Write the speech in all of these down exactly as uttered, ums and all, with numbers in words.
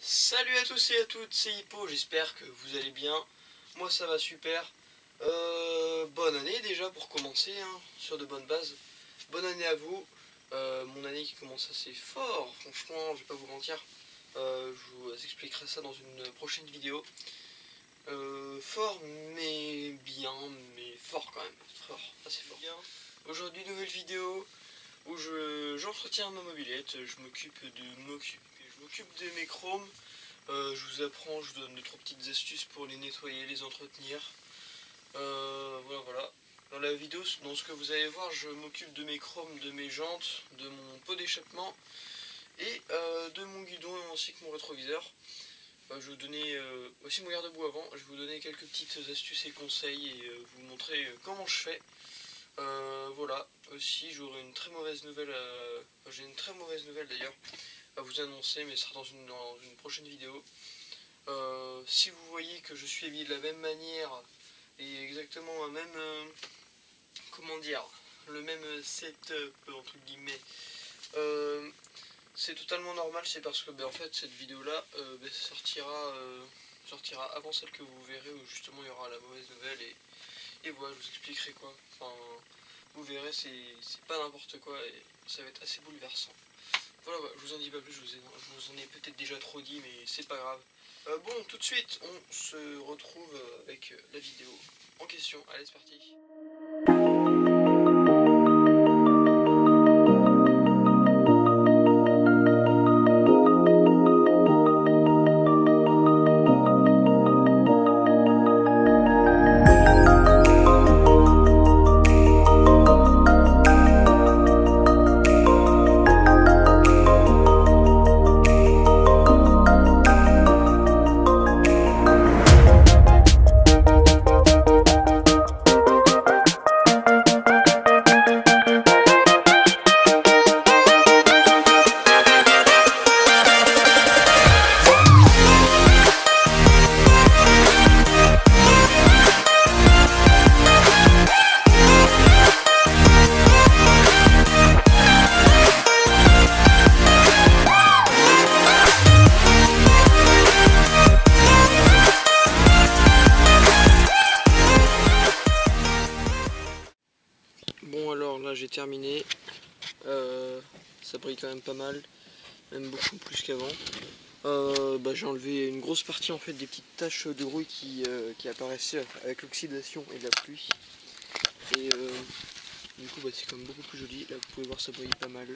Salut à tous et à toutes, c'est Hippo, j'espère que vous allez bien. Moi ça va super. Euh, bonne année déjà pour commencer, hein, sur de bonnes bases. Bonne année à vous. Euh, mon année qui commence assez fort, franchement, je vais pas vous mentir. Euh, je vous expliquerai ça dans une prochaine vidéo. Euh, fort mais bien, mais fort quand même, fort, assez fort. Aujourd'hui nouvelle vidéo où je j'entretiens ma mobilette, je m'occupe de m'occuper. Je m'occupe de mes chromes, euh, je vous apprends, je vous donne deux trois petites astuces pour les nettoyer, les entretenir. Euh, voilà, voilà. Dans la vidéo, dans ce que vous allez voir, je m'occupe de mes chromes, de mes jantes, de mon pot d'échappement et euh, de mon guidon ainsi que mon rétroviseur. Euh, je vais vous donner euh, aussi mon garde-boue avant. Je vais vous donner quelques petites astuces et conseils et euh, vous montrer euh, comment je fais. Euh, voilà. Aussi, j'aurai une très mauvaise nouvelle. Euh, J'ai une très mauvaise nouvelle d'ailleurs à vous annoncer, mais ce sera dans une, dans une prochaine vidéo. Euh, si vous voyez que je suis habillé de la même manière et exactement la même, euh, comment dire, le même setup entre guillemets, euh, c'est totalement normal. C'est parce que ben, en fait cette vidéo là euh, ben, sortira, euh, sortira avant celle que vous verrez où justement il y aura la mauvaise nouvelle et, et voilà, je vous expliquerai quoi. Enfin, vous verrez, c'est pas n'importe quoi et ça va être assez bouleversant. Voilà, bah, je vous en dis pas plus, je vous, ai, je vous en ai peut-être déjà trop dit, mais c'est pas grave. Euh, bon, tout de suite, on se retrouve avec la vidéo en question. Allez, c'est parti. Bon, alors là j'ai terminé, euh, ça brille quand même pas mal, même beaucoup plus qu'avant. Euh, bah, j'ai enlevé une grosse partie en fait des petites taches de rouille qui, euh, qui apparaissaient avec l'oxydation et la pluie. Et euh, du coup bah, c'est quand même beaucoup plus joli, là vous pouvez voir ça brille pas mal.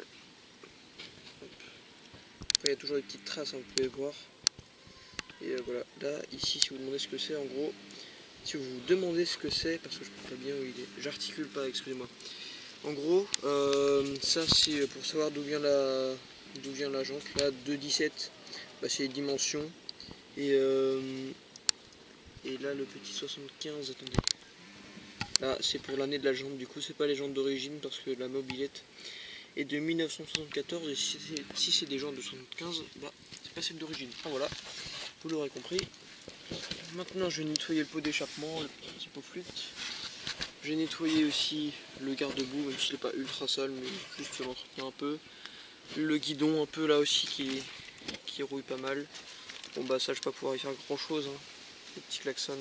Après il y a toujours des petites traces, hein, vous pouvez voir. Et euh, voilà, là ici si vous demandez ce que c'est en gros, si vous vous demandez ce que c'est, parce que je ne sais pas bien où il est, j'articule pas, excusez-moi. En gros, euh, ça c'est pour savoir d'où vient la d'où vient la jante. Là, deux dix-sept, bah, c'est les dimensions. Et, euh, et là, le petit soixante-quinze, attendez. Là, c'est pour l'année de la jante. Du coup, c'est pas les jantes d'origine parce que la mobilette est de mille neuf cent soixante-quatorze. Et si c'est si c'est des jantes de soixante-quinze, bah, c'est pas celle d'origine. Enfin voilà, vous l'aurez compris. Maintenant je vais nettoyer le pot d'échappement, le petit pot flûte. J'ai nettoyé aussi le garde-boue, même s'il n'est pas ultra sale, mais juste l'entretenir un peu. Le guidon un peu là aussi qui, qui rouille pas mal. Bon bah ça je vais pas pouvoir y faire grand chose, hein. Le petit klaxon.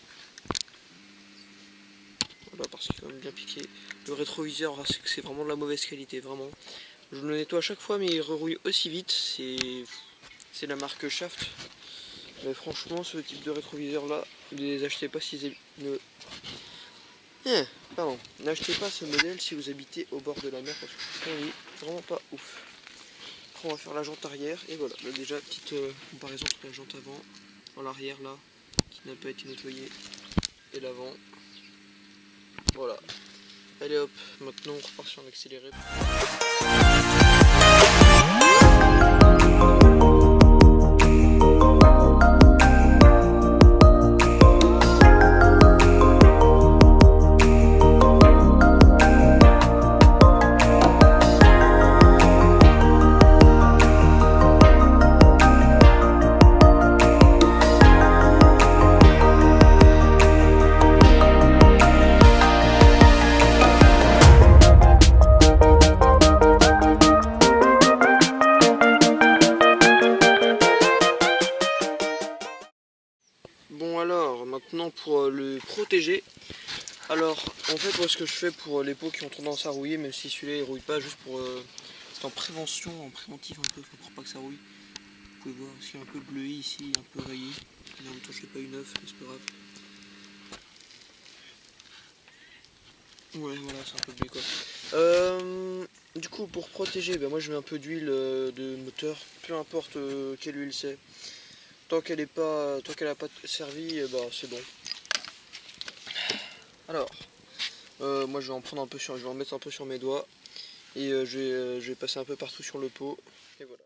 Voilà, parce qu'il est quand même bien piqué. Le rétroviseur, c'est que c'est vraiment de la mauvaise qualité, vraiment. Je le nettoie à chaque fois mais il rerouille aussi vite, c'est la marque Shaft. Mais franchement, ce type de rétroviseur là, ne les achetez pas si ne... eh, pardon, n'achetez pas ce modèle si vous habitez au bord de la mer parce que il est vraiment pas ouf. Après, on va faire la jante arrière et voilà. Là, déjà, petite euh, comparaison entre la jante avant, dans l'arrière là, qui n'a pas été nettoyée, et l'avant. Voilà. Allez hop, maintenant on repart sur l'accéléré. maintenant pour le protéger. Alors en fait moi ce que je fais pour les pots qui ont tendance à rouiller, même si celui-là il rouille pas, juste pour euh, c'est en prévention, en préventif un peu, pour pas que ça rouille. Vous pouvez voir aussi un peu bleué ici, un peu rayé. Mais en même temps je l'ai pas eu neuf, mais c'est pas grave. Ouais voilà, c'est un peu bleu quoi. Euh, du coup pour protéger, ben, moi je mets un peu d'huile euh, de moteur, peu importe euh, quelle huile c'est. Tant qu'elle est pas, tant qu'elle a pas servi, eh ben, c'est bon. Alors, euh, moi je vais en prendre un peu sur, je vais en mettre un peu sur mes doigts et euh, je, vais, euh, je vais passer un peu partout sur le pot et voilà.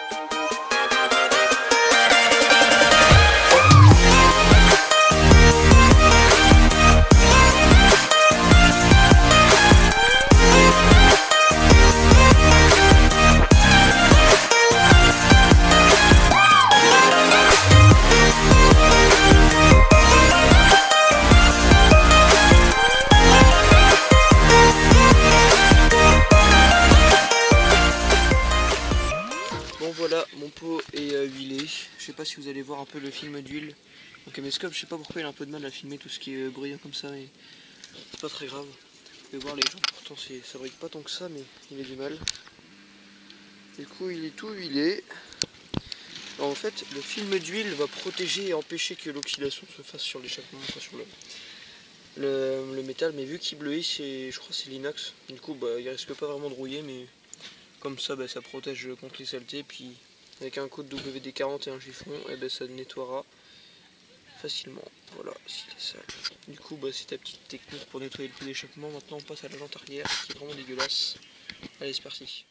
Voilà, mon pot est euh, huilé. Je sais pas si vous allez voir un peu le film d'huile. Donc caméscope, je sais pas pourquoi il a un peu de mal à filmer tout ce qui est euh, brillant comme ça, mais c'est pas très grave. Vous pouvez voir les gens, pourtant ça brille pas tant que ça, mais il a du mal. Du coup il est tout huilé. Alors, en fait, le film d'huile va protéger et empêcher que l'oxydation se fasse sur l'échappement, enfin sur le, le, le métal, mais vu qu'il bleuit, c'est, je crois que c'est l'inox. Du coup bah, il risque pas vraiment de rouiller, mais comme ça, bah, ça protège contre les saletés. Puis avec un code W D quarante et un chiffon, et bah, ça nettoiera facilement. Voilà, s'il est sale. Du coup, bah, c'est ta petite technique pour nettoyer le pot d'échappement. Maintenant, on passe à la jante arrière, qui est vraiment dégueulasse. Allez, c'est parti.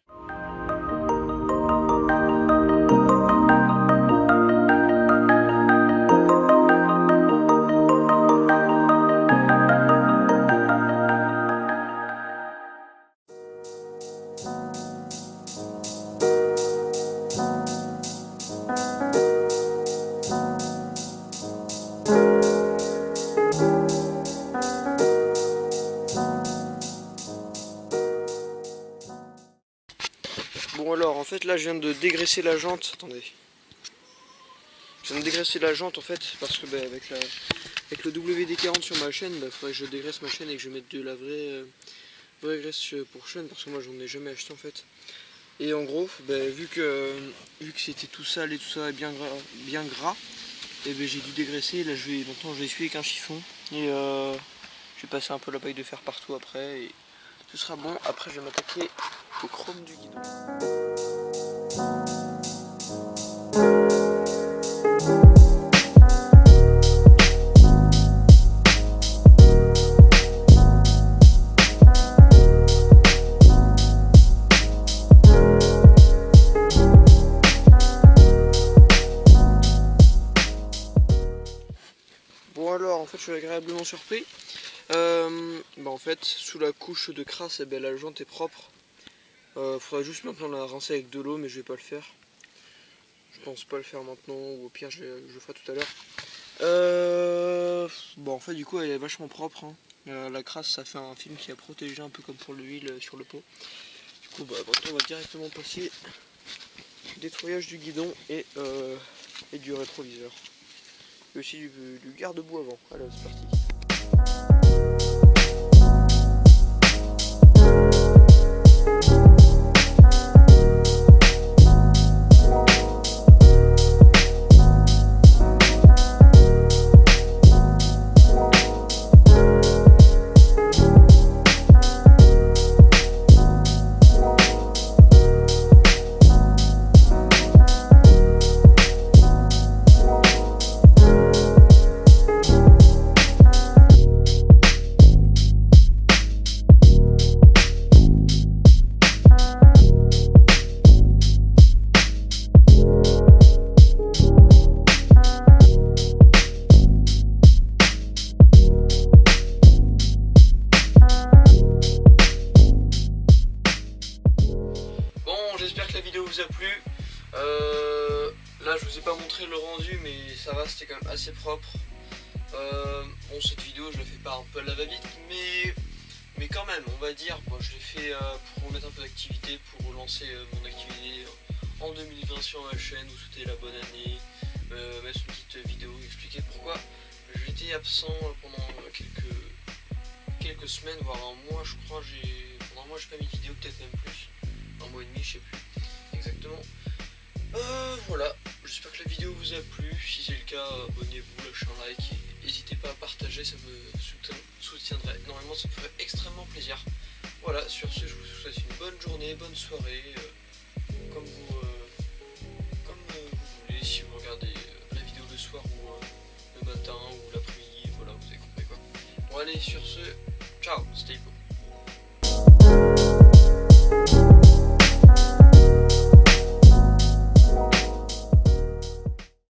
Bon alors en fait là je viens de dégraisser la jante, attendez. Je viens de dégraisser la jante en fait parce que bah, avec, la, avec le W D quarante sur ma chaîne, il bah, faudrait que je dégraisse ma chaîne et que je mette de la vraie, euh, vraie graisse pour chaîne parce que moi j'en ai jamais acheté en fait. Et en gros, bah, vu que, vu que c'était tout sale et tout ça et bien gras, bien gras et bah, j'ai dû dégraisser. Là je vais, maintenant je vais essuyer avec un chiffon et euh, je vais passer un peu la paille de fer partout après et ce sera bon. Après je vais m'attaquer au chrome du guidon. Bon alors en fait je suis agréablement surpris. Euh, bah en fait sous la couche de crasse eh ben, la jante est propre. Euh, faudra juste maintenant la rincer avec de l'eau, mais je vais pas le faire. Je pense pas le faire maintenant, ou au pire je, je le ferai tout à l'heure. Euh, bon en fait du coup elle est vachement propre. Hein. Euh, la crasse ça fait un film qui a protégé un peu comme pour l'huile sur le pot. Du coup bah, maintenant on va directement passer au nettoyage du guidon et, euh, et du rétroviseur. Et aussi du, du garde-boue avant. Allez c'est parti. J'espère que la vidéo vous a plu. Euh, là je vous ai pas montré le rendu mais ça va, c'était quand même assez propre. Euh, bon cette vidéo je la fais pas un peu à la va-vite mais, mais quand même on va dire bon, je l'ai fait euh, pour remettre un peu d'activité, pour relancer euh, mon activité en deux mille vingt sur ma chaîne, vous souhaiter la bonne année, euh, mettre une petite vidéo, expliquer pourquoi j'étais absent pendant quelques, quelques semaines, voire un mois, je crois. J'ai pendant un mois, j'ai pas mis de vidéo, peut-être même plus. Un mois et demi, je sais plus exactement. Euh, voilà, j'espère que la vidéo vous a plu. Si c'est le cas, abonnez-vous, lâchez un like et n'hésitez pas à partager, ça me soutiendrait énormément, ça me ferait extrêmement plaisir. Voilà, sur ce, je vous souhaite une bonne journée, bonne soirée, euh, comme vous, euh, comme euh, vous voulez, si vous regardez euh, la vidéo le soir ou euh, le matin ou l'après-midi, voilà, vous avez compris quoi. Bon allez, sur ce, ciao, stay cool.